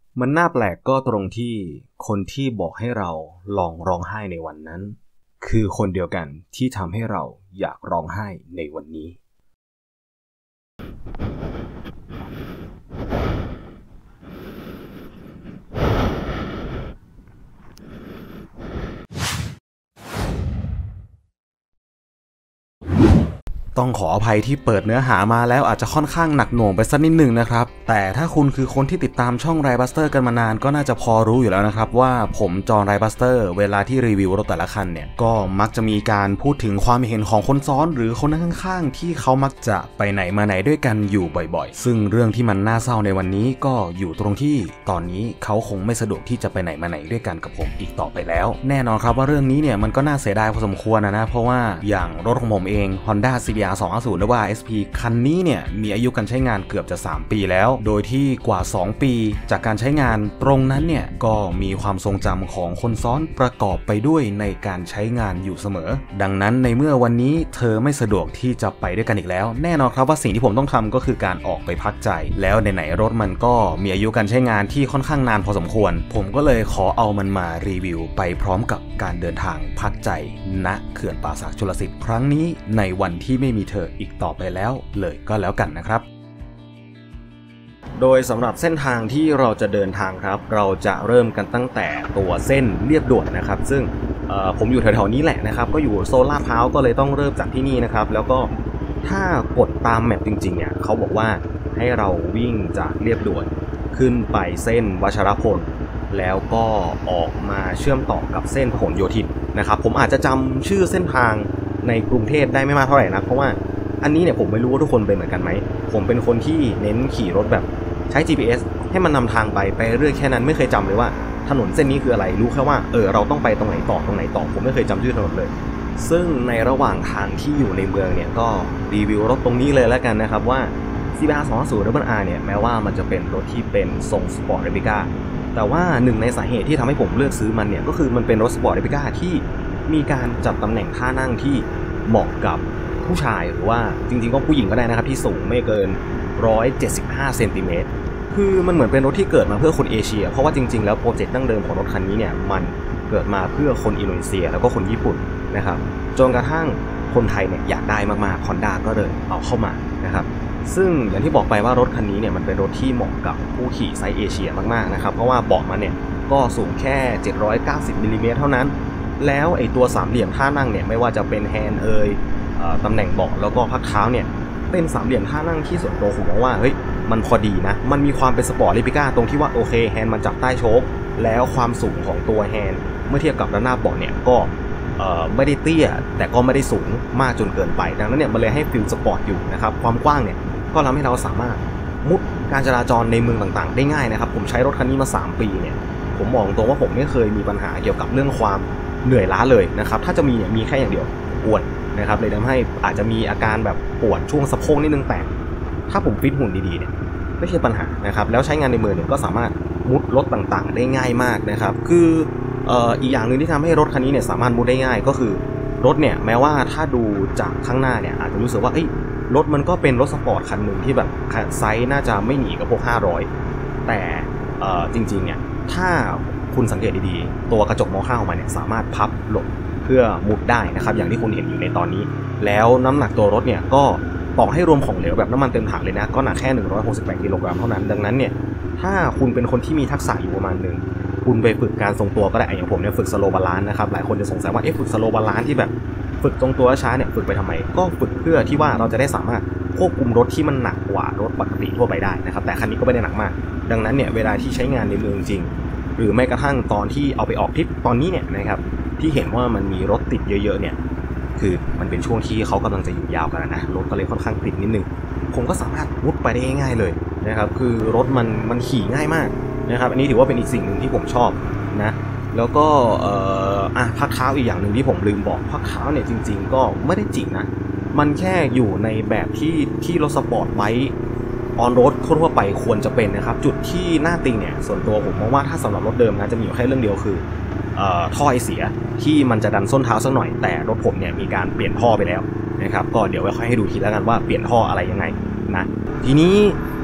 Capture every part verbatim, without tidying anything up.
มันน่าแปลกก็ตรงที่คนที่บอกให้เราลองร้องไห้ในวันนั้นคือคนเดียวกันที่ทำให้เราอยากร้องไห้ในวันนี้ต้องขออภัยที่เปิดเนื้อหามาแล้วอาจจะค่อนข้างหนักหน่วงไปสักนิดนึงนะครับแต่ถ้าคุณคือคนที่ติดตามช่องไรบัสเตอร์กันมานานก็น่าจะพอรู้อยู่แล้วนะครับว่าผมจอห์นไรบัสเตอร์เวลาที่รีวิวรถแต่ละคันเนี่ยก็มักจะมีการพูดถึงความเห็นของคนซ้อนหรือคนนั่งข้างๆที่เขามักจะไปไหนมาไหนด้วยกันอยู่บ่อยๆซึ่งเรื่องที่มันน่าเศร้าในวันนี้ก็อยู่ตรงที่ตอนนี้เขาคงไม่สะดวกที่จะไปไหนมาไหนด้วยกันกับผมอีกต่อไปแล้วแน่นอนครับว่าเรื่องนี้เนี่ยมันก็น่าเสียดายพอสมควรนะนะเพราะว่าอย่างรถของผมเอง Honda ซี บี อาร์ สองห้าศูนย์ หรือว่า เอส พี คันนี้เนี่ยมีอายุการใช้งานเกือบจะสามปีแล้วโดยที่กว่าสองปีจากการใช้งานตรงนั้นเนี่ยก็มีความทรงจำของคนซ้อนประกอบไปด้วยในการใช้งานอยู่เสมอดังนั้นในเมื่อวันนี้เธอไม่สะดวกที่จะไปด้วยกันอีกแล้วแน่นอนครับว่าสิ่งที่ผมต้องทำก็คือการออกไปพักใจแล้วไหนๆรถมันก็มีอายุการใช้งานที่ค่อนข้างนานพอสมควรผมก็เลยขอเอามันมารีวิวไปพร้อมกับการเดินทางพักใจณเขื่อนป่าสักชลสิทธิ์ครั้งนี้ในวันที่ไม่มีเธออีกต่อไปแล้วเลยก็แล้วกันนะครับโดยสำหรับเส้นทางที่เราจะเดินทางครับเราจะเริ่มกันตั้งแต่ตัวเส้นเรียบด่วนนะครับซึ่งผมอยู่แถวๆนี้แหละนะครับก็อยู่โซนลาดพร้าวก็เลยต้องเริ่มจากที่นี่นะครับแล้วก็ถ้ากดตามแมปจริงๆเนี่ยเขาบอกว่าให้เราวิ่งจากเรียบด่วนขึ้นไปเส้นวชรพลแล้วก็ออกมาเชื่อมต่อกับเส้นพหลโยธินนะครับผมอาจจะจำชื่อเส้นทางในกรุงเทพได้ไม่มากเท่าไหร่นะเพราะว่าอันนี้เนี่ยผมไม่รู้ว่าทุกคนเป็นเหมือนกันไหมผมเป็นคนที่เน้นขี่รถแบบใช้ จี พี เอส ให้มันนำทางไปไปเรื่อยแค่นั้นไม่เคยจำเลยว่าถนนเส้นนี้คืออะไรรู้แค่ว่าเออเราต้องไปตรงไหนต่อตรงไหนต่อผมไม่เคยจำชื่อถนนเลยซึ่งในระหว่างทางที่อยู่ในเมืองเนี่ยก็รีวิวรถตรงนี้เลยแล้วกันนะครับว่า ซี บี อาร์ สองห้าศูนย์ ดับเบิล อาร์ เนี่ยแม้ว่ามันจะเป็นรถที่เป็นทรงสปอร์ตเรปิก้าแต่ว่าหนึ่งในสาเหตุที่ทำให้ผมเลือกซื้อมันเนี่ยก็คือมันเป็นรถสปอร์ตเรปิก้าที่มีการจัดตำแหน่งท่านั่งที่เหมาะกับผู้ชายหรือว่าจริงๆก็ผู้หญิงก็ได้นะครับที่สูงไม่เกินหนึ่งร้อยเจ็ดสิบห้าเซนติเมตรคือมันเหมือนเป็นรถที่เกิดมาเพื่อคนเอเชียเพราะว่าจริงๆแล้วโปรเจกต์ดั้งเดิมของรถคันนี้เนี่ยมันเกิดมาเพื่อคนอินโดนีเซียแล้วก็คนญี่ปุ่นนะครับจนกระทั่งคนไทยเนี่ยอยากได้มากๆ Honda ก็เลยเอาเข้ามานะครับซึ่งอย่างที่บอกไปว่ารถคันนี้เนี่ยมันเป็นรถที่เหมาะกับผู้ขี่ไซส์เอเชียมากๆนะครับเพราะว่าเบาะมันเนี่ยก็สูงแค่เจ็ดร้อยเก้าสิบมิลลิเมตรเท่านั้นแล้วไอตัวสามเหลี่ยมท่านั่งเนี่ยไม่ว่าจะเป็นแฮนด์เอยตำแหน่งเบาะแล้วก็พักเท้าเนี่ยเป็นสามเหลี่ยมท่านั่งที่ส่วนตัวผมมองว่าเฮ้ยมันพอดีนะมันมีความเป็นสปอร์ตเรปิก้าตรงที่ว่าโอเคแฮนด์มันจับใต้โชคแล้วความสูงของตัวแฮนด์เมื่อเทียบกับด้านหน้าเบาะเนี่ยก็ไม่ได้เตี้ยแต่ก็ไม่ได้สูงมากจนเกินไปดังนั้นเนี่ยมันเลยให้ฟิลสปอร์ตอยู่นะครับความกว้างเนี่ยก็ทำให้เราสามารถมุดการจราจรในเมืองต่างๆได้ง่ายนะครับผมใช้รถคันนี้มาสามปีเนี่ยผมมองตรงว่าผมไม่เคยมีปัญหาเกี่ยวกับเรื่องความเหนื่อยล้าเลยนะครับถ้าจะมีเนี่ยมีแค่อย่างเดียวอ้วนนะครับเลยทำให้อาจจะมีอาการแบบปวดช่วงสะโพกนิดนึงแต่ถ้าผมฟิตหุ่นดีๆเนี่ยไม่ใช่ปัญหานะครับแล้วใช้งานในเมืองเนี่ยก็สามารถมุดรถต่างๆได้ง่ายมากนะครับคือเอ่ออีกอย่างนึงที่ทำให้รถคันนี้เนี่ยสามารถมุดได้ง่ายก็คือรถเนี่ยแม้ว่าถ้าดูจากข้างหน้าเนี่ยอาจจะรู้สึกว่าเอ้ยรถมันก็เป็นรถสปอร์ตคันหนึ่งที่แบบไซส์น่าจะไม่หนีกับพวกห้าร้อยแต่เอ่อจริงๆเนี่ยถ้าคุณสังเกตดีๆตัวกระจกมองข้างออกมาเนี่ยสามารถพับหลบเพื่อมุดได้นะครับอย่างที่คุณเห็นอยู่ในตอนนี้แล้วน้ำหนักตัวรถเนี่ยก็ต่อให้รวมของเหลวแบบน้ำมันเต็มถังเลยนะก็หนักแค่หนึ่งร้อยหกสิบแปดกิโลกรัมเท่านั้นดังนั้นเนี่ยถ้าคุณเป็นคนที่มีทักษะอยู่ประมาณนึงคุณไปฝึกการทรงตัวก็ได้อย่างผมเนี่ยฝึกสโลว์บาลานซ์นะครับหลายคนจะสงสัยว่าเอ๊ะฝึกสโลว์บาลานซ์ที่แบบฝึกทรงตัวช้าเนี่ยฝึกไปทำไมก็ฝึกเพื่อที่ว่าเราจะได้สามารถควบคุมรถที่มันหนักกว่ารถปกติทั่วไปได้นะครับแต่คันนี้ก็ไม่ได้หนักมากดังนั้นเนี่ยเวลาที่ใช้งานในเมืองจริงหรือแม้กระทั่งตอนที่เอาไปออกทริปตอนนี้เนี่ยนะครับที่เห็นว่ามันมีรถติดเยอะๆเนี่ยคือมันเป็นช่วงที่เขากำลังจะหยุดยาวกันนะรถก็เลยค่อนข้างติดนิดนึงผมก็สามารถมุดไปได้ง่ายๆเลยนะครับคือรถมันมันขี่ง่ายมากนะครับอันนี้ถือว่าเป็นอีกสิ่งหนึ่งที่ผมชอบนะแล้วก็เอ่ออ่ะพักเท้าอีกอย่างหนึ่งที่ผมลืมบอกพักเท้าเนี่ยจริงๆก็ไม่ได้จิกนะมันแค่อยู่ในแบบที่ที่รถสปอร์ตไบค์ออนโรดทั่วไปควรจะเป็นนะครับจุดที่หน้าติงเนี่ยส่วนตัวผมมองว่าถ้าสำหรับรถเดิมนะจะมีอยู่แค่เรื่องเดียวคือท่อไอเสียที่มันจะดันส้นเท้าสักหน่อยแต่รถผมเนี่ยมีการเปลี่ยนท่อไปแล้วนะครับก็เดี๋ยวไว้ค่อยให้ดูทีแล้วกันว่าเปลี่ยนท่ออะไรยังไงนะทีนี้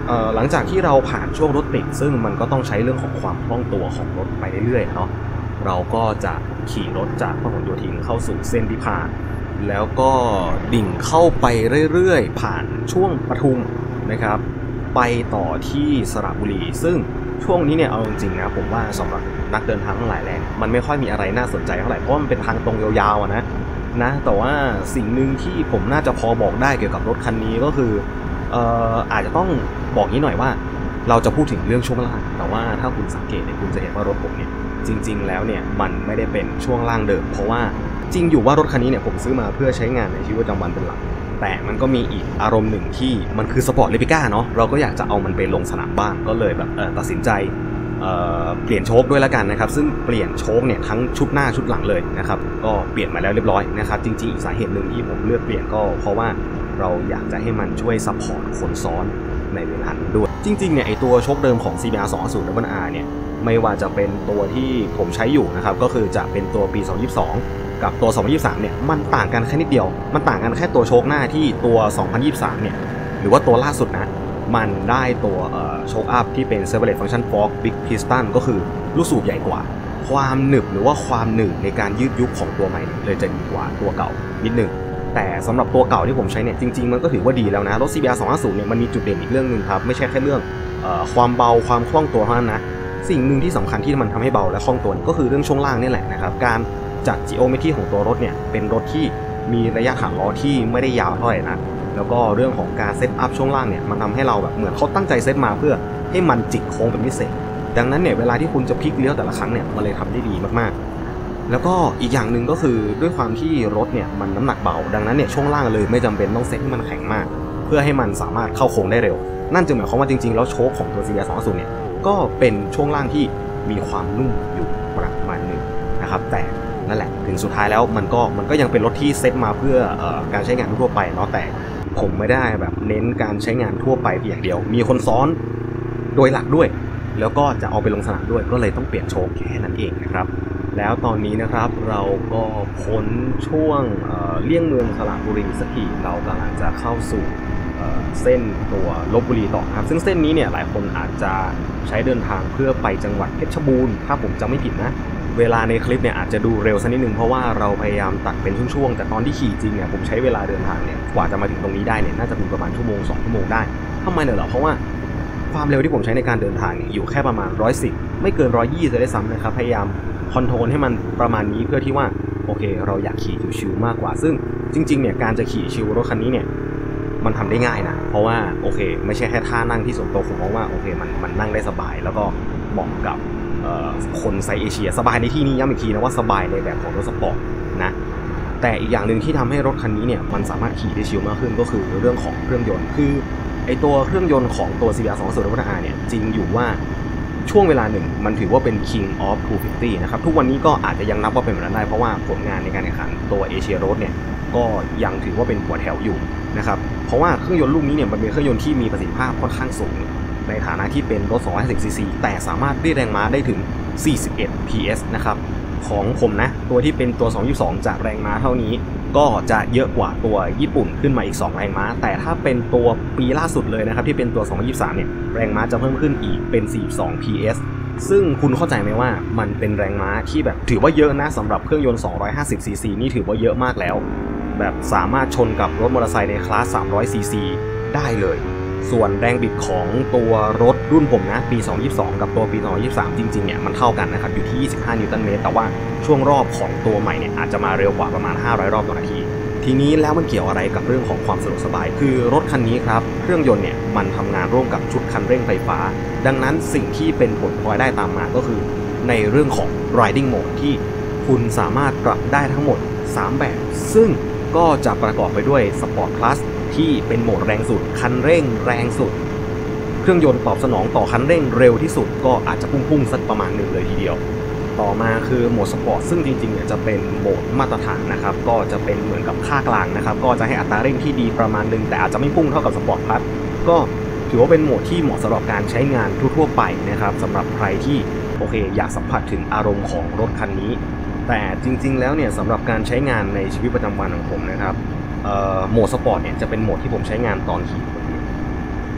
หลังจากที่เราผ่านช่วงรถติดซึ่งมันก็ต้องใช้เรื่องของความคล่องตัวของรถไปเรื่อยๆเนาะเราก็จะขี่รถจากพหลโยธินเข้าสู่เส้นที่ผ่านแล้วก็ดิ่งเข้าไปเรื่อยๆผ่านช่วงปทุมนะครับไปต่อที่สระบุรีซึ่งช่วงนี้เนี่ยเอาจริงๆนะผมว่าสำหรับนักเดินทางทั้งหลายแหล่มันไม่ค่อยมีอะไรน่าสนใจเท่าไหร่เพราะมันเป็นทางตรงยาวๆนะนะแต่ว่าสิ่งหนึ่งที่ผมน่าจะพอบอกได้เกี่ยวกับรถคันนี้ก็คือเอ่ออาจจะต้องบอกนี้หน่อยว่าเราจะพูดถึงเรื่องช่วงล่างแต่ว่าถ้าคุณสังเกตเนี่ยคุณจะเห็นว่ารถผมเนี่ยจริงๆแล้วเนี่ยมันไม่ได้เป็นช่วงล่างเดิมเพราะว่าจริงอยู่ว่ารถคันนี้เนี่ยผมซื้อมาเพื่อใช้งานในชีวิตประจำวันเป็นหลักแต่มันก็มีอีกอารมณ์หนึ่งที่มันคือสปอร์ตเลปิก้าเนาะเราก็อยากจะเอามันไปลงสนามบ้างก็เลยแบบเออตัดสินใจเอ่อเปลี่ยนโชคด้วยละกันนะครับซึ่งเปลี่ยนโชคเนี่ยทั้งชุดหน้าชุดหลังเลยนะครับก็เปลี่ยนมาแล้วเรียบร้อยนะครับจริงๆอีกสาเหตุหนึ่งที่ผมเลือกเปลี่ยนก็เพราะว่าเราอยากจะให้มันช่วยซัพพอร์ตคนซ้อนในเวลานั้นด้วยจริงๆเนี่ยไอตัวโชคเดิมของ ซี บี อาร์ สองห้าศูนย์ ดับเบิลอาร์ เนี่ยไม่ว่าจะเป็นตัวที่ผมใช้อยู่นะครับก็คือจะเป็นตัวปีสองพันยี่สิบสองกับตัวสองพันยี่สิบสามเนี่ยมันต่างกันแค่นิดเดียวมันต่างกันแค่ตัวโชคหน้าที่ตัวสองพันยี่สิบสามเนี่ยหรือว่าตัวล่าสุดนะมันได้ตัวโชคอัพที่เป็น Servolet Function Fork Big Piston ก็คือลูกสูบใหญ่กว่าความหนึบหรือว่าความหนืดในการยืดยุบของตัวใหม่เลยจะดีกว่าตัวเก่านิดนึงแต่สำหรับตัวเก่าที่ผมใช้เนี่ยจริงๆมันก็ถือว่าดีแล้วนะรถ ซี บี อาร์ สองห้าศูนย์ เนี่ยมันมีจุดเด่นอีกเรื่องนึงครับไม่ใช่แค่เรื่องเอ่อความเบาความคล่องตัวเท่านั้นนะสิ่งหนึ่งที่สำคัญที่มันทำให้เบาและคล่องตัวก็คือเรื่องช่วงล่างนี่แหละนะครับการจัด geometry ของตัวรถเนี่ยเป็นรถที่มีระยะฐานล้อที่ไม่ได้ยาวเท่าไหร่นะแล้วก็เรื่องของการเซตอัพช่วงล่างเนี่ยมันทำให้เราแบบเหมือนเขาตั้งใจเซตมาเพื่อให้มันจิกโค้งเป็นพิเศษดังนั้นเนี่ยเวลาที่คุณจะพลิกเลี้ยวแต่ละครั้งเนี่ยมันเลยทำได้ดีมากๆแล้วก็อีกอย่างหนึ่งก็คือด้วยความที่รถเนี่ยมันน้ำหนักเบาดังนั้นเนี่ยช่วงล่างเลยไม่จำเป็นต้องเซตให้มันแข็งมากเพื่อให้มันสามารถเข้าโค้งได้เร็วนั่นจึงหมายความว่าจริงๆแล้วโชคของตัว ซี บี อาร์ สองห้าศูนย์ เนี่ยก็เป็นช่วงล่างที่มีความนุ่มอยู่ประมาณนึงนะครับแต่นั่นแหละถึงสุดท้ายแล้วมันก็มันก็ยังเป็นรถที่เซตมาเพื่อเอ่อการใช้งานทั่วไปเนาะแต่ผมไม่ได้แบบเน้นการใช้งานทั่วไปเพียงอย่างเดียวมีคนซ้อนโดยหลักด้วยแล้วก็จะเอาไปลงสนามด้วยก็เลยต้องเปลี่ยนโชคแค่นั้นเองนะครับแล้วตอนนี้นะครับเราก็พ้นช่วง เอ่อ เลี่ยงเมืองสระบุรีสักทีเรากำลังจะเข้าสู่เอ่อเส้นตัวลพบุรีต่อครับซึ่งเส้นนี้เนี่ยหลายคนอาจจะใช้เดินทางเพื่อไปจังหวัดเพชรบูรณ์ถ้าผมจำไม่ผิดนะเวลาในคลิปเนี่ยอาจจะดูเร็วสักนิดนึงเพราะว่าเราพยายามตัดเป็นช่วงๆแต่ตอนที่ขี่จริงเนี่ยผมใช้เวลาเดินทางเนี่ยกว่าจะมาถึงตรงนี้ได้เนี่ยน่าจะมีประมาณชั่วโมงสองชั่วโมงได้ทำไมเหรอเพราะว่าความเร็วที่ผมใช้ในการเดินทางเนี่ยอยู่แค่ประมาณหนึ่งร้อยสิบไม่เกินหนึ่งร้อยยี่สิบจะได้ซ้ำนะครับพยายามคอนโทรลให้มันประมาณนี้เพื่อที่ว่าโอเคเราอยากขี่ชิวๆมากกว่าซึ่งจริงๆเนี่ยการจะขี่ชิวรถคันนี้เนี่ยมันทำได้ง่ายนะเพราะว่าโอเคไม่ใช่แค่ท่านั่งที่ส่วนตัวผมมองว่าโอเคมันมันนั่งได้สบายแล้วก็เหมาะกับคนไซส์เอเชียสบายในที่นี้ย้ำอีกทีนะว่าสบายในแบบของรถสปอร์ตนะแต่อีกอย่างหนึ่งที่ทำให้รถคันนี้เนี่ยมันสามารถขี่ได้ชิลมากขึ้นก็คือเรื่องของเครื่องยนต์คือไอตัวเครื่องยนต์ของตัว ซี บี อาร์ สองห้าศูนย์ ดับเบิลอาร์ เนี่ยจริงอยู่ว่าช่วงเวลาหนึ่งมันถือว่าเป็น King of สองร้อยห้าสิบนะครับทุกวันนี้ก็อาจจะยังนับว่าเป็นแบบนั้นได้เพราะว่าผลงานในการแข่งขันตัวเอเชียโรดเนี่ยก็ยังถือว่าเป็นหัวแถวอยู่นะครับเพราะว่าเครื่องยนต์ลูกนี้เนี่ยมันเป็นเครื่องยนต์ที่มีประสิทธิภาพค่อนข้างสูงในฐานะที่เป็นรถสองร้อยห้าสิบซีซีแต่สามารถเรียกแรงม้าได้ถึงสี่สิบเอ็ด พี เอส นะครับของผมนะตัวที่เป็นตัวสองร้อยยี่สิบสองจากแรงม้าเท่านี้ก็จะเยอะกว่าตัวญี่ปุ่นขึ้นมาอีกสองแรงม้าแต่ถ้าเป็นตัวปีล่าสุดเลยนะครับที่เป็นตัวสองร้อยยี่สิบสามเนี่ยแรงม้าจะเพิ่มขึ้นอีกเป็นสี่สิบสอง พี เอส ซึ่งคุณเข้าใจไหมว่ามันเป็นแรงม้าที่แบบถือว่าเยอะนะสำหรับเครื่องยนต์สองร้อยห้าสิบซีซีนี่ถือว่าเยอะมากแล้วแบบสามารถชนกับรถมอเตอร์ไซค์ในคลาสสามร้อยซีซีได้เลยส่วนแรงบิดของตัวรถรุ่นผมนะปีสองพันยี่สิบสองกับตัวปีสองพันยี่สิบสามจริงๆเนี่ยมันเท่ากันนะครับอยู่ที่ยี่สิบห้านิวตันเมตรแต่ว่าช่วงรอบของตัวใหม่เนี่ยอาจจะมาเร็วกว่าประมาณห้าร้อยรอบต่อนาทีทีนี้แล้วมันเกี่ยวอะไรกับเรื่องของความสะดวกสบายคือรถคันนี้ครับเครื่องยนต์เนี่ยมันทำงานร่วมกับชุดคันเร่งไฟฟ้าดังนั้นสิ่งที่เป็นผลพลอยได้ตามมาก็คือในเรื่องของ riding mode ที่คุณสามารถปรับได้ทั้งหมดสามแบบซึ่งก็จะประกอบไปด้วย Sport Plus ที่เป็นโหมดแรงสุดคันเร่งแรงสุดเครื่องยนต์ตอบสนองต่อคันเร่งเร็วที่สุดก็อาจจะพุ่งๆสักประมาณหนึ่งเลยทีเดียวต่อมาคือโหมดสปอร์ตซึ่งจริงๆเนี่ยจะเป็นโหมดมาตรฐานนะครับก็จะเป็นเหมือนกับค่ากลางนะครับก็จะให้อัตราเร่งที่ดีประมาณนึงแต่อาจจะไม่พุ่งเท่ากับสปอร์ตพลัสก็ถือว่าเป็นโหมดที่เหมาะสำหรับการใช้งานทั่วๆไปนะครับสำหรับใครที่โอเคอยากสัมผัสถึงอารมณ์ของรถคันนี้แต่จริงๆแล้วเนี่ยสำหรับการใช้งานในชีวิตประจำวันของผมนะครับโหมดสปอร์ตเนี่ยจะเป็นโหมดที่ผมใช้งานตอนขี่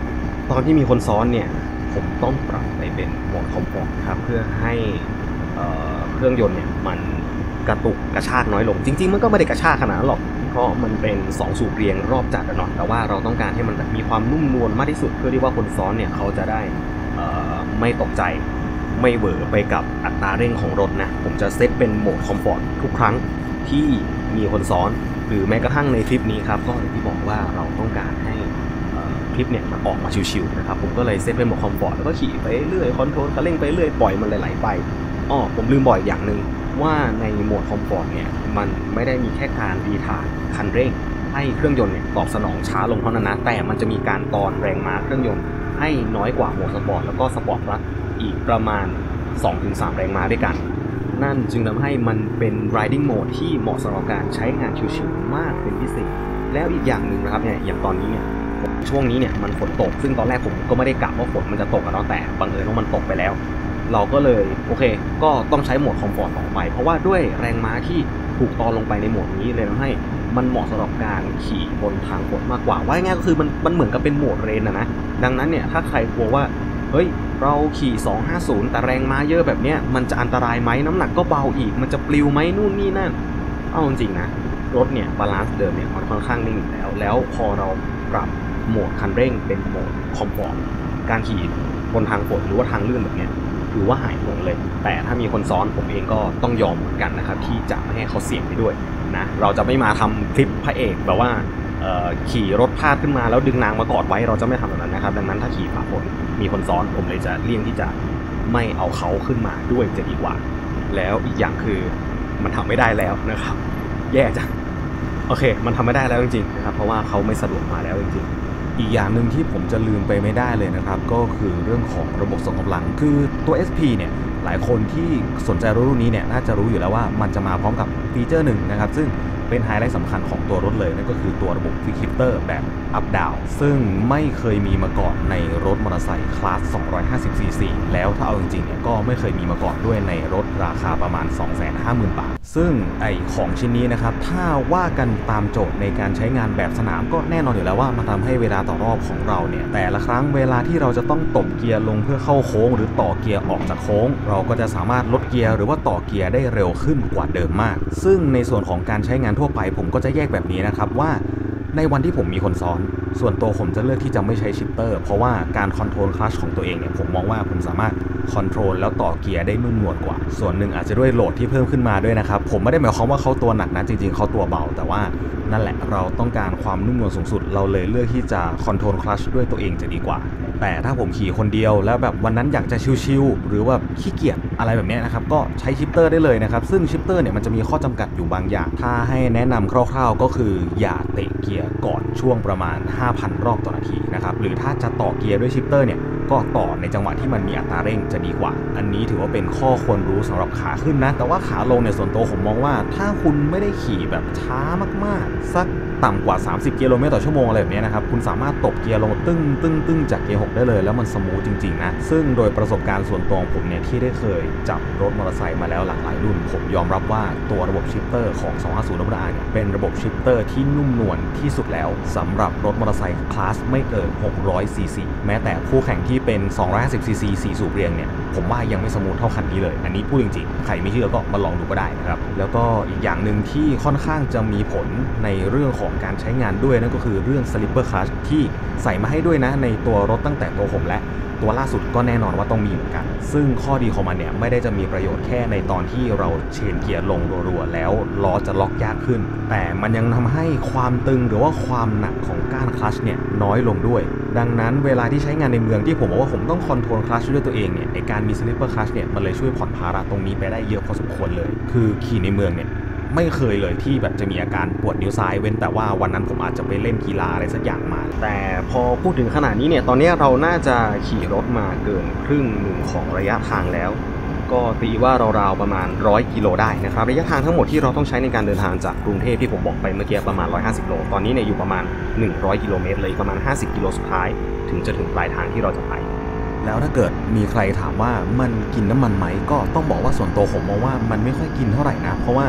ตอนที่มีคนซ้อนเนี่ยผมต้องปรับไปเป็นโหมดคอมฟอร์ตครับเพื่อให้เครื่องยนต์เนี่ยมันกระตุกกระชากน้อยลงจริงๆมันก็ไม่ได้กระชากขนาดนั้นหรอกเพราะมันเป็นสองสูบเรียงรอบจัดหน่อยแต่ว่าเราต้องการให้มันแบบมีความนุ่มนวลมากที่สุดเพื่อที่ว่าคนซ้อนเนี่ยเขาจะได้ไม่ตกใจไม่เหวอไปกับอัตราเร่งของรถนะผมจะเซตเป็นโหมดคอมฟอร์ตทุกครั้งที่มีคนซ้อนหรือแม้กระทั่งในคลิปนี้ครับก็อย่างที่บอกว่าเราต้องการให้คลิปเนี่ยมันออกมาชิวๆนะครับผมก็เลยเซตเป็นโหมดคอมฟอร์ตแล้วก็ขี่ไปเรื่อยคอนโทรลคันเร่งไปเรื่อยปล่อยมันไหลๆไปอ้อผมลืมบอกอย่างหนึ่งว่าในโหมดคอมฟอร์ตเนี่ยมันไม่ได้มีแค่การรีทาร์ดคันเร่งให้เครื่องยนต์เนี่ยตอบสนองช้าลงเท่านั้นนะแต่มันจะมีการตอนแรงม้าเครื่องยนต์ให้น้อยกว่าโหมดสปอร์ตแล้วก็สปอร์ตพลัสอีกประมาณ สองถึงสาม แรงม้าด้วยกันนั่นจึงทำให้มันเป็น riding mode ที่เหมาะสำหรับการใช้งานชิวๆมากเป็นพิเศษแล้วอีกอย่างหนึ่งนะครับเนี่ยอย่างตอนนี้เนี่ยช่วงนี้เนี่ยมันฝนตกซึ่งตอนแรกผมก็ไม่ได้กะว่าฝนมันจะตกกันแล้วแต่บังเอิญว่ามันตกไปแล้วเราก็เลยโอเคก็ต้องใช้โหมดคอมฟอร์ตต่อไปเพราะว่าด้วยแรงม้าที่ถูกตอนลงไปในโหมดนี้เลยทำให้มันเหมาะสำหรับการขี่บนทางฝนมากกว่าว่าง่ายก็คือมันมันเหมือนกับเป็นโหมดเรนนะนะดังนั้นเนี่ยถ้าใครกลัวว่าเฮ้ยเราขี่สองห้าศูนย์แต่แรงม้าเยอะแบบเนี้ยมันจะอันตรายไหมน้ำหนักก็เบาอีกมันจะปลิวไหมนู่นนี่นั่นเอาจริงๆนะรถเนี่ยบาลานซ์เดิมเนี่ยมันค่อนข้างนิ่งอยู่แล้วแล้วพอเราปรับโหมดคันเร่งเป็นโหมดคอมฟอร์ตการขี่บนทางฝนหรือว่าทางลื่นแบบเนี้ยถือว่าหายห่วงเลยแต่ถ้ามีคนซ้อนผมเองก็ต้องยอมเหมือนกันนะครับที่จะไม่ให้เขาเสี่ยงไปด้วยนะเราจะไม่มาทำคลิปพระเอกแบบว่าขี่รถพลาดขึ้นมาแล้วดึงนางมากอดไว้เราจะไม่ทำแบบนั้นนะครับดังนั้นถ้าขี่ฝ่าฝนมีคนซ้อนผมเลยจะเลี่ยงที่จะไม่เอาเขาขึ้นมาด้วยจะดีกว่าแล้วอีกอย่างคือมันทำไม่ได้แล้วนะครับแย่จังโอเคมันทำไม่ได้แล้วจริงๆนะครับเพราะว่าเขาไม่สะดวกมาแล้วจริงๆอีกอย่างหนึ่งที่ผมจะลืมไปไม่ได้เลยนะครับก็คือเรื่องของระบบส่งกำลังคือตัว เอส พี เนี่ยหลายคนที่สนใจรถรุ่นนี้เนี่ยน่าจะรู้อยู่แล้วว่ามันจะมาพร้อมกับฟีเจอร์หนึ่งนะครับซึ่งเป็นไฮไลท์สำคัญของตัวรถเลยนั่นก็คือตัวระบบฟิกชิฟเตอร์แบบอัพดาวซึ่งไม่เคยมีมาก่อนในรถมอเตอร์ไซค์คลาสสองร้อยห้าสิบซีซีแล้วถ้าเอาจริงๆเนี่ยก็ไม่เคยมีมาก่อนด้วยในรถราคาประมาณ สองแสนห้าหมื่น บาทซึ่งไอของชิ้นนี้นะครับถ้าว่ากันตามโจทย์ในการใช้งานแบบสนามก็แน่นอนอยู่แล้วว่ามันทำให้เวลาต่อรอบของเราเนี่ยแต่ละครั้งเวลาที่เราจะต้องตบเกียร์ลงเพื่อเข้าโค้งหรือต่อเกียร์ออกจากโค้งเราก็จะสามารถลดเกียร์หรือว่าต่อเกียร์ได้เร็วขึ้นกว่าเดิมมากซึ่งในส่วนของการใช้งานทั่วไปผมก็จะแยกแบบนี้นะครับว่าในวันที่ผมมีคนซ้อนส่วนตัวผมจะเลือกที่จะไม่ใช้ชิปเตอร์เพราะว่าการคอนโทรลคลัตช์ของตัวเองเนี่ยผมมองว่าผมสามารถคอนโทรลแล้วต่อเกียร์ได้นุ่มนวลกว่าส่วนหนึ่งอาจจะด้วยโหลดที่เพิ่มขึ้นมาด้วยนะครับผมไม่ได้หมายความว่าเขาตัวหนักนะจริงๆเขาตัวเบาแต่ว่านั่นแหละเราต้องการความนุ่มนวลสูงสุดเราเลยเลือกที่จะคอนโทรลคลัตช์ด้วยตัวเองจะดีกว่าแต่ถ้าผมขี่คนเดียวแล้วแบบวันนั้นอยากจะชิลๆหรือว่าขี้เกียจอะไรแบบนี้นะครับก็ใช้ชิปเตอร์ได้เลยนะครับซึ่งชิปเตอร์เนี่ยมันจะมีข้อจำกัดอยู่บางอย่างถ้าให้แนะนำคร่าวๆก็คืออย่าเตะเกียร์ก่อนช่วงประมาณ ห้าพัน รอบต่อนาทีนะครับหรือถ้าจะต่อเกียร์ด้วยชิปเตอร์เนี่ยก็ต่อในจังหวะที่มันมีอัตราเร่งจะดีกว่าอันนี้ถือว่าเป็นข้อควรรู้สำหรับขาขึ้นนะแต่ว่าขาลงเนี่ยส่วนตัวผมมองว่าถ้าคุณไม่ได้ขี่แบบช้ามากๆสักต่ำกว่าสามสิบกิโลเมตรต่อชั่วโมงอะไรแบบนี้นะครับคุณสามารถตบเกียร์ลงตึ้งตึ้งตึ้งจากเกียร์หกได้เลยแล้วมันสมูทจริงๆนะซึ่งโดยประสบการณ์ส่วนตัวของผมเนี่ยที่ได้เคยจับรถมอเตอร์ไซค์มาแล้วหลากหลายรุ่นผมยอมรับว่าตัวระบบชิปเตอร์ของสองห้าศูนย์ ดับเบิลยู อาร์ เนี่ยเป็นระบบชิปเตอร์ที่นุ่มนวลที่สุดแล้วสำหรับรถมอเตอร์ไซค์คลาสไม่เกินหกร้อยซีซีแม้แต่คู่แข่งที่เป็นสองร้อยห้าสิบซีซีสี่สูบเรียงเนี่ยผมว่ายังไม่สมูทเท่าคันนี้เลยอันนี้พูดจริงๆใครไม่เชื่อก็มาลองดูก็ได้นะครับแล้วก็อีกอย่างหนึ่งที่ค่อนข้างจะมีผลในเรื่องของการใช้งานด้วยนั่นก็คือเรื่อง Slipper Clutch ที่ใส่มาให้ด้วยนะในตัวรถตั้งแต่ตัวผมและตัวล่าสุดก็แน่นอนว่าต้องมีเหมือนกันซึ่งข้อดีของมันเนี่ยไม่ได้จะมีประโยชน์แค่ในตอนที่เราเชนเกียร์ลงรัวๆแล้วล้อจะล็อกยากขึ้นแต่มันยังทำให้ความตึงหรือว่าความหนักของก้านคลัตช์เนี่ยน้อยลงด้วยดังนั้นเวลาที่ใช้งานในเมืองที่ผมบอกว่าผมต้องคอนโทรลคลัตช์ด้วยตัวเองเนี่ยในการมี Slipper Clutch เนี่ยมันเลยช่วยผ่อนภาระตรงนี้ไปได้เยอะพอสมควรเลยคือขี่ในเมืองเนี่ยไม่เคยเลยที่แบบจะมีอาการปวดนิ้วซ้ายเว้นแต่ว่าวันนั้นผมอาจจะไปเล่นกีฬาอะไรสักอย่างมาแต่พอพูดถึงขนาดนี้เนี่ยตอนนี้เราน่าจะขี่รถมาเกินครึ่งหนึ่งของระยะทางแล้วก็ตีว่าราวๆประมาณหนึ่งร้อยกิโลได้นะครับระยะทางทั้งหมดที่เราต้องใช้ในการเดินทางจากกรุงเทพที่ผมบอกไปเมื่อกี้ประมาณหนึ่งร้อยห้าสิบโลตอนนี้เนี่ยอยู่ประมาณหนึ่งร้อยกิโลเมตรเลยประมาณห้าสิบกิโลสุดท้ายถึงจะถึงปลายทางที่เราจะไปแล้วถ้าเกิดมีใครถามว่ามันกินน้ำมันไหมก็ต้องบอกว่าส่วนตัวผมมองว่ามันไม่ค่อยกินเท่าไหร่นะเพราะว่า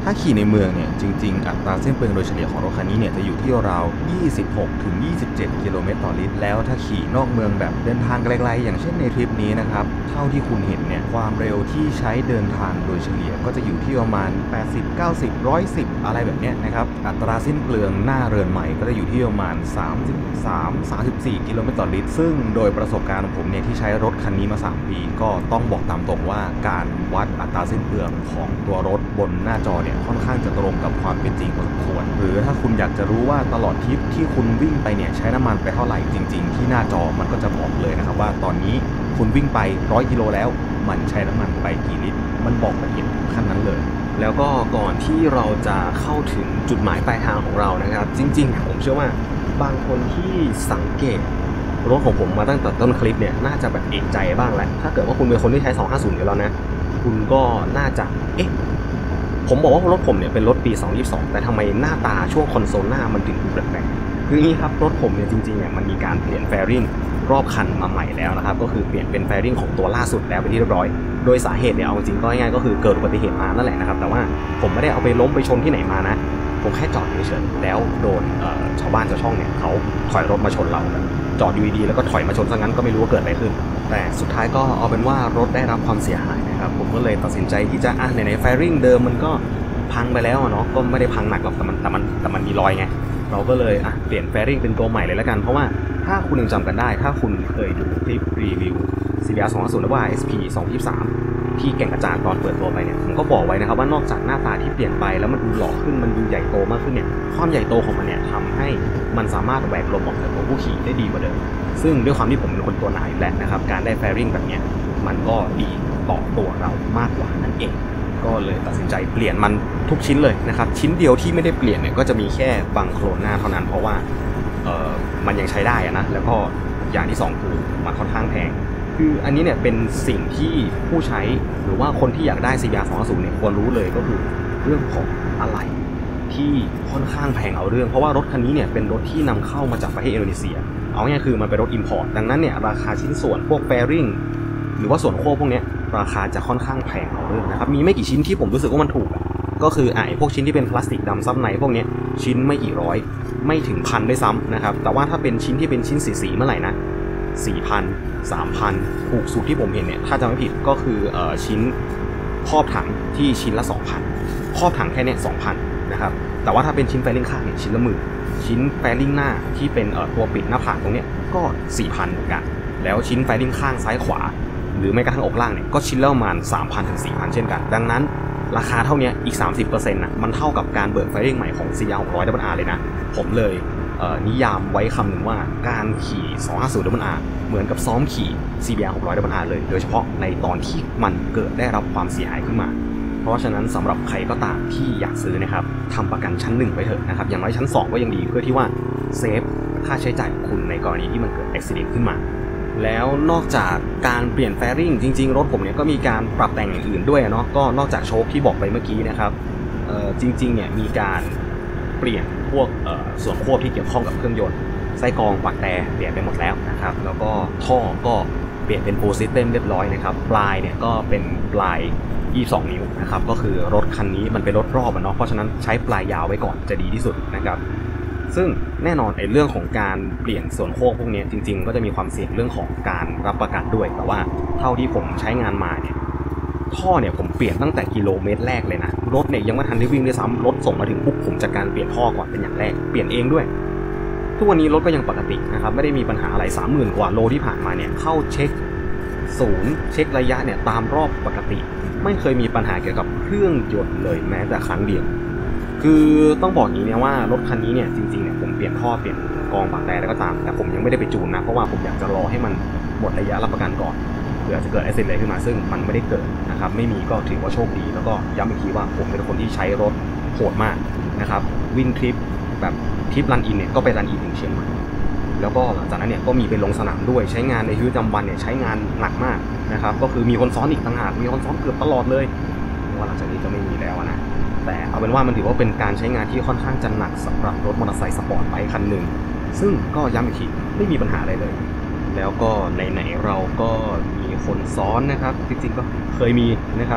ถ้าขี่ในเมืองเนี่ยจริงๆอัตราเส้นเปลืองโดยเฉลี่ยของรถคันนี้เนี่ยจะอยู่ที่ราวยี่สิบหกถึงยี่สิบเจ็ดกิโลเมตรต่อลิตรแล้วถ้าขี่นอกเมืองแบบเดินทางไกลๆอย่างเช่นในทริปนี้นะครับเท่าที่คุณเห็นเนี่ยความเร็วที่ใช้เดินทางโดยเฉลี่ยก็จะอยู่ที่ประมาณแปดสิบ เก้าสิบ หนึ่งร้อยสิบอะไรแบบเนี้ยนะครับอัตราสิ้นเปลืองหน้าเรือนใหม่ก็จะอยู่ที่ประมาณสามสิบสาม สามสิบสี่กิโลเมตรต่อลิตรซึ่งโดยประสบการณ์ของผมเนี่ยที่ใช้รถคันนี้มาสามปีก็ต้องบอกตามตรงว่าการวัดอัตราสิ้นเปลืองของตัวรถบนหน้าจอเนี่ยค่อนข้างจะตรงกับความเป็นจริงพอสมควรหรือถ้าคุณอยากจะรู้ว่าตลอดทริปที่คุณวิ่งไปเนี่ยใช้น้ำมันไปเท่าไหร่จริงๆที่หน้าจอมันก็จะบอกเลยนะครับว่าตอนนี้คุณวิ่งไปหนึ่งร้อยกิโลแล้วมันใช้น้ำมันไปกี่ลิตรมันบอกละเอียดขั้นนั้นเลยแล้วก็ก่อนที่เราจะเข้าถึงจุดหมายปลายทางของเรานะครับจริงๆผมเชื่อว่าบางคนที่สังเกตรถของผมมาตั้งแต่ต้นคลิปเนี่ยน่าจะแบบเอกใจบ้างแล้วถ้าเกิดว่าคุณเป็นคนที่ใช้สองห้าศูนย์อยู่แล้วนะคุณก็น่าจะเอ๊ะผมบอกว่ารถผมเนี่ยเป็นรถปีสองพันยี่สิบสองแต่ทำไมหน้าตาช่วงคอนโซลหน้ามันถึงดูแปลกๆคืออย่างนี้ครับรถผมเนี่ยจริงๆเนี่ยมันมีการเปลี่ยนแฟริ่งรอบคันมาใหม่แล้วนะครับก็คือเปลี่ยนเป็นแฟริ่งของตัวล่าสุดแล้วไปที่เรียบร้อยโดยสาเหตุเนี่ยเอาจริงก็ง่ายๆก็คือเกิดอุบัติเหตุมานั่นแหละนะครับแต่ว่าผมไม่ได้เอาไปล้มไปชนที่ไหนมานะผมแค่จอดเฉยๆแล้วโดนชาวบ้านชาวช่องเนี่ยเขาถอยรถมาชนเราจอดอยู่ดีๆแล้วก็ถอยมาชนซะงั้นก็ไม่รู้ว่าเกิดอะไรขึ้นแต่สุดท้ายก็เอาเป็นว่ารถได้รับความเสียหายนะครับผมก็เลยตัดสินใจที่จะอ่ะในในแฟริ่งเดิมมันก็พังไปแล้วเนาะก็ไม่ได้พังหนักหรอกแต่มันแต่มันแต่มันมีรอยไงเราก็เลยอ่ะเปลี่ยนแฟริ่งเป็นตัวใหม่เลยแล้วกันเพราะว่าถ้าคุณยังจำกันได้ถ้าคุณเคยดูคลิปรีวิว ซี บี อาร์ สองห้าศูนย์ หรือว่า เอส พี สองพันยี่สิบสามที่แก่งกระจานตอนเปิดตัวไปเนี่ยผมก็บอกไว้นะครับว่านอกจากหน้าตาที่เปลี่ยนไปแล้วมันดูหล่อขึ้นมันดูใหญ่โตมากขึ้นเนี่ยความใหญ่โตของมันเนี่ยทำให้มันสามารถแหวกลมออกจากตัวผู้ขี่ได้ดีกว่าเดิมซึ่งด้วยความที่ผมเป็นคนตัวหนาอยู่แล้วนะครับการได้แฟริ่งแบบเนี้ยมันก็ดีต่อตัวเรามากกว่านั่นเองก็เลยตัดสินใจเปลี่ยนมันทุกชิ้นเลยนะครับชิ้นเดียวที่ไม่ได้เปลี่ยนเนี่ยก็จะมีแค่บังโครนหน้าเท่านั้นเพราะว่าเอ่อมันยังใช้ได้อะนะแล้วก็อย่างที่สองคือมันค่อนข้างแพงคืออันนี้เนี่ยเป็นสิ่งที่ผู้ใช้หรือว่าคนที่อยากได้ ซี บี อาร์ สองห้าศูนย์เนี่ยควรรู้เลยก็คือเรื่องของอะไหล่ที่ค่อนข้างแพงเอาเรื่องเพราะว่ารถคันนี้เนี่ยเป็นรถที่นำเข้ามาจากประเทศอินโดนีเซียเอาง่ายคือมันเป็นรถอิมพอร์ตดังนั้นเนี่ยราคาชิ้นส่วนพวกแฟริ่งหรือว่าส่วนควบพวกนี้ราคาจะค่อนข้างแพงเอาเรื่องนะครับมีไม่กี่ชิ้นที่ผมรู้สึกว่ามันถูกก็คือไอ้พวกชิ้นที่เป็นพลาสติกดำซับในพวกนี้ชิ้นไม่กี่ร้อยไม่ถึงพันด้วยซ้ำนะครับแต่ว่าถ้าเป็นชิ้นที่เป็นชิ้นสีๆเมื่อไหร่นะสี่พัน สามพัน ถูกสุดที่ผมเห็นเนี่ยถ้าจำไม่ผิดก็คือเอ่อชิ้นครอบถังที่ชิ้นละ สองพัน ครอบถังแค่เนี้ย สองพัน นะครับแต่ว่าถ้าเป็นชิ้นแฟริ่งข้างเนี่ยชิ้นละหมื่นชิ้นแฟริ่งหน้าที่เป็นเอ่อตัวปิดหน้าผากตรงเนี้ยก็ สี่พัน เหมือนกันแล้วชิ้นแฟริ่งข้างซ้ายขวาหรือแม้กระทั่งอกล่างเนี่ยก็ชิ้นละประมาณ สามพัน ถึง สี่พัน เช่นกันดังนั้นราคาเท่านี้อีก สามสิบเปอร์เซ็นต์ นะมันเท่ากับการเบิกแฟริ่งใหม่ของ ซี อาร์ หกร้อย ดับเบิลอาร์ เลยนะผมเลยนิยามไว้คำหนึ่งว่าการขี่สองห้าศูนย์ ดับเบิลอาร์ เหมือนกับซ้อมขี่ ซี บี อาร์ หกร้อย ดับเบิลอาร์ เลยโดยเฉพาะในตอนที่มันเกิดได้รับความเสียหายขึ้นมาเพราะฉะนั้นสำหรับใครก็ตามที่อยากซื้อนะครับทำประกันชั้นหนึ่งไปเถอะนะครับอย่างน้อยชั้นสองก็ยังดีเพื่อที่ว่าเซฟค่าใช้จ่ายของคุณในกรณีที่มันเกิดอุบัติเหตุขึ้นมาแล้วนอกจากการเปลี่ยนแฟริ่งจริงๆรถผมเนี่ยก็มีการปรับแต่งอย่างอื่นด้วยเนาะก็นอกจากโชคที่บอกไปเมื่อกี้นะครับเอ่อจริงๆเนี่ยมีการเปลี่ยนพวกเอ่อส่วนควบที่เกี่ยวข้องกับเครื่องยนต์ไส้กรองปากแต่เปลี่ยนไปหมดแล้วนะครับแล้วก็ท่อก็เปลี่ยนเป็นฟูลซิสเต็มเรียบร้อยนะครับปลายเนี่ยก็เป็นปลายยี่สิบสองนิ้วนะครับก็คือรถคันนี้มันเป็นรถรอบอะเนาะเพราะฉะนั้นใช้ปลายยาวไว้ก่อนจะดีที่สุดนะครับซึ่งแน่นอนไอ้เรื่องของการเปลี่ยนส่วนโค้งพวกนี้จริงๆก็จะมีความเสี่ยงเรื่องของการรับประกันด้วยแต่ว่าเท่าที่ผมใช้งานมาเนี่ยท่อเนี่ยผมเปลี่ยนตั้งแต่กิโลเมตรแรกเลยนะรถเนี่ยยังไม่ทันได้วิ่งด้วยซ้ำรถส่งมาถึงปุ๊บผมจัดการเปลี่ยนท่อก่อนเป็นอย่างแรกเปลี่ยนเองด้วยทุกวันนี้รถก็ยังปกตินะครับไม่ได้มีปัญหาอะไร สามหมื่น กว่าโลที่ผ่านมาเนี่ยเข้าเช็คศูนย์เช็คระยะเนี่ยตามรอบปกติไม่เคยมีปัญหาเกี่ยวกับเครื่องยนต์เลยแม้แต่ครั้งเดียวคือต้องบอกอย่างนี้เนี่ยว่ารถคันนี้เนี่ยจริงๆเนี่ยผมเปลี่ยนท่อเปลี่ยนกองปากแต่แล้วก็ตามแต่ผมยังไม่ได้ไปจูนนะเพราะว่าผมอยากจะรอให้มันหมดระยะรับประกันก่อนเผื่อจะเกิดอุบัติเหตุอะไรขึ้นมาซึ่งมันไม่ได้เกิดนะครับไม่มีก็ถือว่าโชคดีแล้วก็ย้ำอีกทีว่าผมเป็นคนที่ใช้รถโหดมากนะครับวิ่งทริปแบบทริปรันอินเนี่ยก็ไปรันอินถึงเชียงใหม่แล้วก็หลังจากนั้นเนี่ยก็มีไปลงสนามด้วยใช้งานในชีวิตประจำวันเนี่ยใช้งานหนักมากนะครับก็คือมีคนซ้อนอีกต่างหากมีคนซ้อนเกือบตลอดเลยว่าหลังจากนี้จะไม่มีแล้วนะแต่เอาเป็นว่ามันถือว่าเป็นการใช้งานที่ค่อนข้างจะหนักสำหรับรถมอเตอร์ไซค์สปอร์ตไบค์คันหนึ่งซึ่งก็ย้ำอีกทีไม่มีปัญหาอะไรเลยแล้วก็ไหนๆเราก็มีคนซ้อนนะครับจริงๆก็เคยมีนะครับ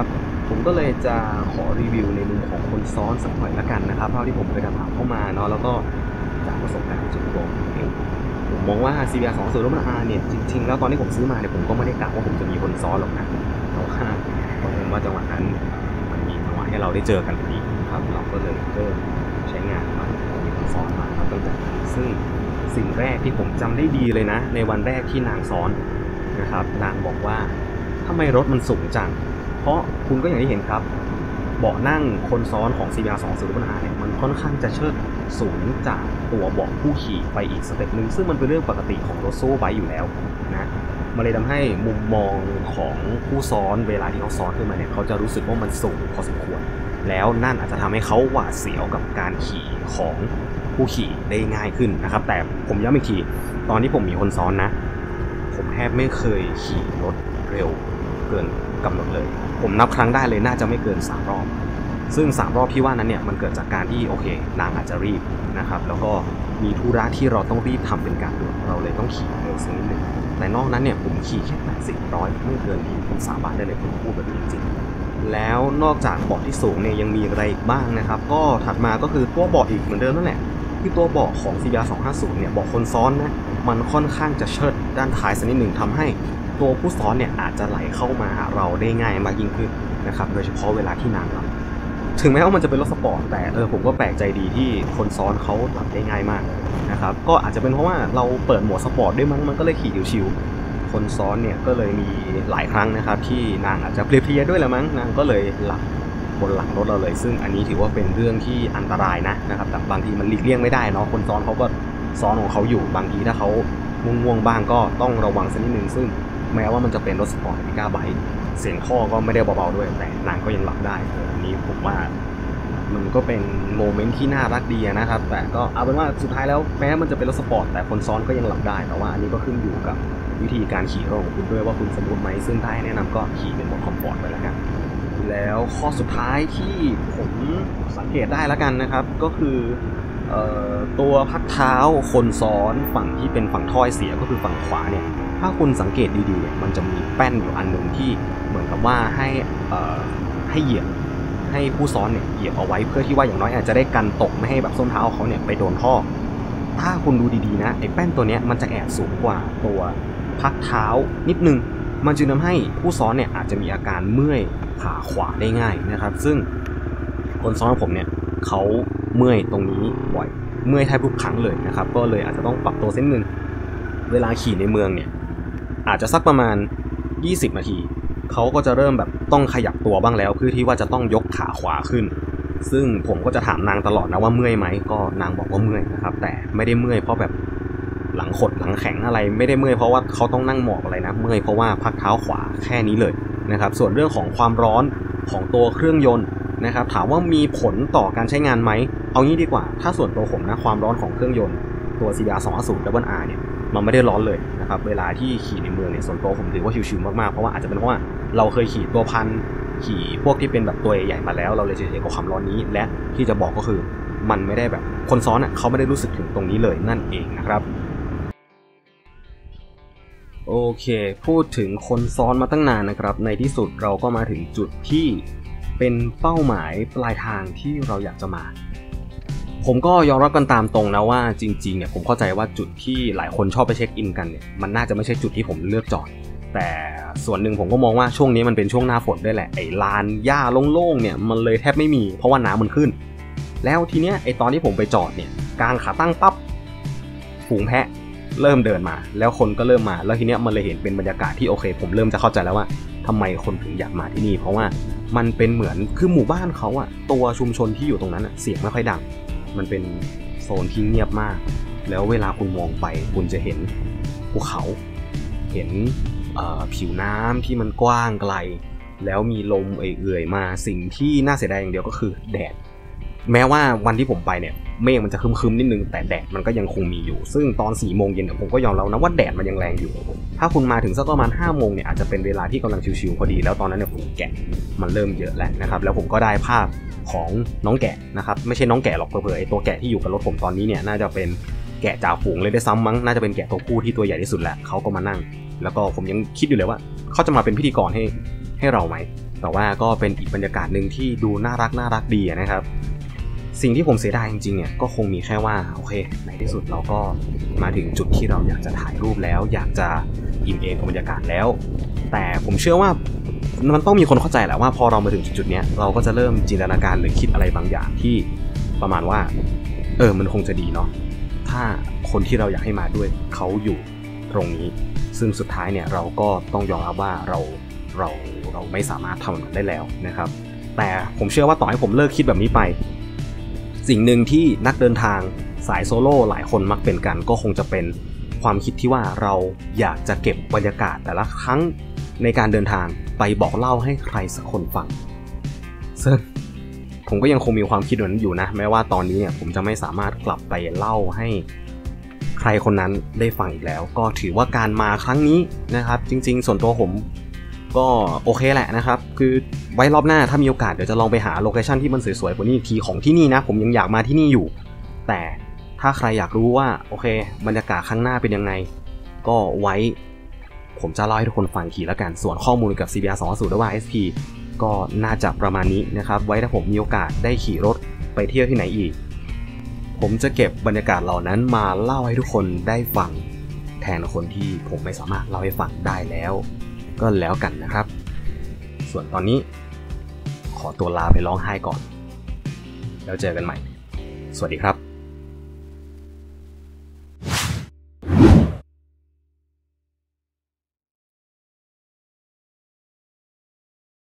ผมก็เลยจะขอรีวิวในมุมของคนซ้อนสักหน่อยละกันนะครับเท่าที่ผมเคยถามเข้ามาเนาะแล้วก็จากประสบการณ์ส่วนตัวผมเองผมมองว่า ซี บี อาร์ สองศูนย์ อาร์ เนี่ยจริงๆแล้วตอนที่ผมซื้อมาเนี่ยผมก็ไม่ได้กะว่าผมจะมีคนซ้อนหรอกนะแต่ว่าบังเอิญว่าจังหวะนั้นมันมีจังหวะให้เราได้เจอกันพอดีครับเราก็เลยเริ่มใช้งานมามีคนซ้อนมาครับตั้งแต่ซึ่งสิ่งแรกที่ผมจำได้ดีเลยนะในวันแรกที่นางซ้อนนะครับนางบอกว่าทำไมรถมันสูงจังเพราะคุณก็อย่างที่เห็นครับเบาะนั่งคนซ้อนของ ซี บี อาร์ สองศูนย์ อาร์ เนี่ยมันค่อนข้างจะเชิดสูงจากตัวเบาะผู้ขี่ไปอีกสเต็ปนึงซึ่งมันเป็นเรื่องปกติของรถโซ่ไบค์อยู่แล้วนะมันเลยทำให้มุมมองของผู้ซ้อนเวลาที่เขาซ้อนขึ้นมาเนี่ยเขาจะรู้สึกว่ามันสูงพอสมควรแล้วนั่นอาจจะทำให้เขาหวาดเสียวกับการขี่ของผู้ขี่ได้ง่ายขึ้นนะครับแต่ผมย้ำอีกทีตอนที่ผมมีคนซ้อนนะผมแทบไม่เคยขี่รถเร็วเกินกำหนดเลยผมนับครั้งได้เลยน่าจะไม่เกินสามรอบซึ่งสามรอบที่ว่านั้นเนี่ยมันเกิดจากการที่โอเคนางอาจจะรีบนะครับแล้วก็มีธุระที่เราต้องรีบทำเป็นการด่วนเราเลยต้องขี่เร็วสักนิดนึงแต่นอกนั้นเนี่ยผมขี่แค่แปดสิบ ร้อยไม่เกินนี้ผมสาบานได้เลยผมพูดแบบนี้จริงแล้วนอกจากเบาะที่สูงเนี่ยยังมีอะไรอีกบ้างนะครับก็ถัดมาก็คือตัวเบาะอีกเหมือนเดิมนั่นแหละที่ตัวเบาะของ ซี บี อาร์ สองห้าศูนย์เนี่ยเบาะคนซ้อนนะมันค่อนข้างจะเชิดด้านท้ายสักนิดหนึ่งทำให้ตัวผู้ซ้อนเนี่ยอาจจะไหลเข้ามาหาเราได้ง่ายมากยิ่งขึ้นนะครับโดยเฉพาะเวลาที่นางหลับถึงแม้ว่ามันจะเป็นรถสปอร์ตแต่เออผมก็แปลกใจดีที่คนซ้อนเขาหลับได้ง่ายมากนะครับก็อาจจะเป็นเพราะว่าเราเปิดโหมดสปอร์ตด้วยมั้งมันก็เลยขี่ชิวๆคนซ้อนเนี่ยก็เลยมีหลายครั้งนะครับที่นางอาจจะเพลียๆด้วยแหละมั้งนางก็เลยหลับบนหลังรถเราเลยซึ่งอันนี้ถือว่าเป็นเรื่องที่อันตรายนะนะครับแต่บางทีมันหลีกเลี่ยงไม่ได้เนาะคนซ้อนเขาก็ซ้อนของเขาอยู่บางทีถ้าเขาง่วงๆบ้างก็ต้องระวังสักนิดนึงซึ่งแม้ว่ามันจะเป็นรถสปอร์ตมิก้าไบค์เสียงท่อก็ไม่ได้เบาๆด้วยแต่นางก็ยังหลับได้อันนี้ผมว่ามันก็เป็นโมเมนต์ที่น่ารักดีนะครับแต่ก็เอาเป็นว่าสุดท้ายแล้วแม้มันจะเป็นรถสปอร์ตแต่คนซ้อนก็ยังหลับได้แต่ว่าอันนี้ก็ขึ้นอยู่กับวิธีการขี่รถของคุณด้วยว่าคุณสมบูรณ์ไหมซึ่งถ้าให้แนะนำก็ขี่เป็นโหมดคอมฟอร์ตไปแล้วกันแล้วข้อสุดท้ายที่ผมสังเกตได้แล้วกันนะครับก็คือตัวพักเท้าคนซ้อนฝั่งที่เป็นฝั่งท่อเสียก็คือฝั่งขวาเนี่ยถ้าคุณสังเกตดีๆเนี่ยมันจะมีแป้นอยู่อันหนึ่งที่เหมือนกับว่าให้ให้เหยียบให้ผู้ซ้อนเนี่ยเหยียบเอาไว้เพื่อที่ว่าอย่างน้อยอาจจะได้กันตกไม่ให้แบบส้นเท้าเขาเนี่ยไปโดนท่อถ้าคุณดูดีๆนะไอ้แป้นตัวนี้มันจะแอบสูงกว่าตัวพักเท้านิดนึงมันจึงทำให้ผู้ซ้อนเนี่ยอาจจะมีอาการเมื่อยขาขวาได้ง่ายนะครับซึ่งคนซ้อนผมเนี่ยเขาเมื่อยตรงนี้บ่อยเมื่อยแทบทุกครั้งเลยนะครับก็เลยอาจจะต้องปรับตัวเส้นนึงเวลาขี่ในเมืองเนี่ยอาจจะสักประมาณยี่สิบนาทีเขาก็จะเริ่มแบบต้องขยับตัวบ้างแล้วเพื่อที่ว่าจะต้องยกขาขวาขึ้นซึ่งผมก็จะถามนางตลอดนะว่าเมื่อยไหมก็นางบอกว่าเมื่อยนะครับแต่ไม่ได้เมื่อยเพราะแบบหลังขดหลังแข็งอะไรไม่ได้เมื่อยเพราะว่าเขาต้องนั่งหมอบอะไรนะเมื่อยเพราะว่าพักเท้าขวาแค่นี้เลยนะครับส่วนเรื่องของความร้อนของตัวเครื่องยนต์นะครับถามว่ามีผลต่อการใช้งานไหมเอางี้ดีกว่าถ้าส่วนตัวผมนะความร้อนของเครื่องยนต์ตัว ซี บี อาร์ สองห้าศูนย์ Double R เนี่ยมันไม่ได้ร้อนเลยนะครับเวลาที่ขี่ในเมืองเนี่ยส่วนตัวผมถือว่าชิวๆมากๆเพราะว่าอาจจะเป็นเพราะว่าเราเคยขี่ตัวพันขี่พวกที่เป็นแบบตัวใหญ่ๆมาแล้วเราเลยเฉยๆกับความร้อนนี้และที่จะบอกก็คือมันไม่ได้แบบคนซ้อนอ่ะเขาไม่ได้รู้สึกถึงตรงนี้เลยนั่นเองนะครับโอเคพูดถึงคนซ้อนมาตั้งนานนะครับในที่สุดเราก็มาถึงจุดที่เป็นเป้าหมายปลายทางที่เราอยากจะมาผมก็ยอมรับกันตามตรงนะว่าจริงๆเนี่ยผมเข้าใจว่าจุดที่หลายคนชอบไปเช็คอินกันเนี่ยมันน่าจะไม่ใช่จุดที่ผมเลือกจอดแต่ส่วนหนึ่งผมก็มองว่าช่วงนี้มันเป็นช่วงหน้าฝนด้วยแหละไอ้ลานหญ้าโล่งๆเนี่ยมันเลยแทบไม่มีเพราะว่าน้ำมันขึ้นแล้วทีเนี้ยไอ้ตอนที่ผมไปจอดเนี่ยการขาตั้งปั๊บฝูงแพะเริ่มเดินมาแล้วคนก็เริ่มมาแล้วทีเนี้ยมันเลยเห็นเป็นบรรยากาศที่โอเคผมเริ่มจะเข้าใจแล้วว่าทำไมคนถึงอยากมาที่นี่เพราะว่ามันเป็นเหมือนคือหมู่บ้านเขาอะตัวชุมชนที่อยู่ตรงนั้นอะเสียงไม่ค่อยดังมันเป็นโซนที่เงียบมากแล้วเวลาคุณมองไปคุณจะเห็นภูเขาเห็นผิวน้ำที่มันกว้างไกลแล้วมีลมเอื่อยๆมาสิ่งที่น่าเสียดายอย่างเดียวก็คือแดดแม้ว่าวันที่ผมไปเนี่ยเมฆมันจะครึมๆนิดนึงแต่แดดมันก็ยังคงมีอยู่ซึ่งตอนสี่โมงเย็นผมก็ยอมรับนะว่าแดดมันยังแรงอยู่ถ้าคุณมาถึงสักประมาณห้าโมงเนี่ยอาจจะเป็นเวลาที่กำลังชิวๆพอดีแล้วตอนนั้นเนี่ยผมแกะมันเริ่มเยอะแล้วนะครับแล้วผมก็ได้ภาพของน้องแกะนะครับไม่ใช่น้องแกะหรอกเผลอๆไอ้ตัวแกะที่อยู่กับรถผมตอนนี้เนี่ยน่าจะเป็นแกะจ่าฝูงเลยได้ซ้ำมั้งน่าจะเป็นแกะตัวผู้ที่ตัวใหญ่ที่สุดแหละเขาก็มานั่งแล้วก็ผมยังคิดอยู่เลยว่าเขาจะมาเป็นพิธีกรให้ให้เราไหมแแต่ว่าก็เป็นอีกบรรยากาศหนึ่งที่ดูน่ารักน่ารักดีนะครับสิ่งที่ผมเสียดายจริงๆเนี่ยก็คงมีแค่ว่าโอเคในที่สุดเราก็มาถึงจุดที่เราอยากจะถ่ายรูปแล้วอยากจะอิ่มเอมกับบรรยากาศแล้วแต่ผมเชื่อว่ามันต้องมีคนเข้าใจแหละว่าพอเรามาถึงจุดๆนี้เราก็จะเริ่มจินตนาการหรือคิดอะไรบางอย่างที่ประมาณว่าเออมันคงจะดีเนาะถ้าคนที่เราอยากให้มาด้วยเขาอยู่ตรงนี้ซึ่งสุดท้ายเนี่ยเราก็ต้องยอมรับว่าเราเราเราไม่สามารถทำมันได้แล้วนะครับแต่ผมเชื่อว่าต่อให้ผมเลิกคิดแบบนี้ไปสิ่งหนึ่งที่นักเดินทางสายโซโล่หลายคนมักเป็นกันก็คงจะเป็นความคิดที่ว่าเราอยากจะเก็บบรรยากาศแต่ละครั้งในการเดินทางไปบอกเล่าให้ใครสักคนฟังซึ่งผมก็ยังคงมีความคิดนั้นอยู่นะแม้ว่าตอนนี้เนี่ยผมจะไม่สามารถกลับไปเล่าให้ใครคนนั้นได้ฟังอีกแล้วก็ถือว่าการมาครั้งนี้นะครับจริงๆส่วนตัวผมก็โอเคแหละนะครับคือไว้รอบหน้าถ้ามีโอกาสเดี๋ยวจะลองไปหาโลเคชั่นที่มันสวยๆกว่านี้อีกทีของที่นี่นะผมยังอยากมาที่นี่อยู่แต่ถ้าใครอยากรู้ว่าโอเคบรรยากาศข้างหน้าเป็นยังไงก็ไว้ผมจะเล่าให้ทุกคนฟังทีละกันส่วนข้อมูลกับ ซี บี อาร์ สองพัน หรือว่า เอส พี ก็น่าจะประมาณนี้นะครับไว้ถ้าผมมีโอกาสได้ขี่รถไปเที่ยวที่ไหนอีกผมจะเก็บบรรยากาศเหล่านั้นมาเล่าให้ทุกคนได้ฟังแทนคนที่ผมไม่สามารถเล่าให้ฟังได้แล้วก็แล้วกันนะครับส่วนตอนนี้ขอตัวลาไปร้องไห้ก่อนแล้วเจอกันใหม่สวัสดีครับ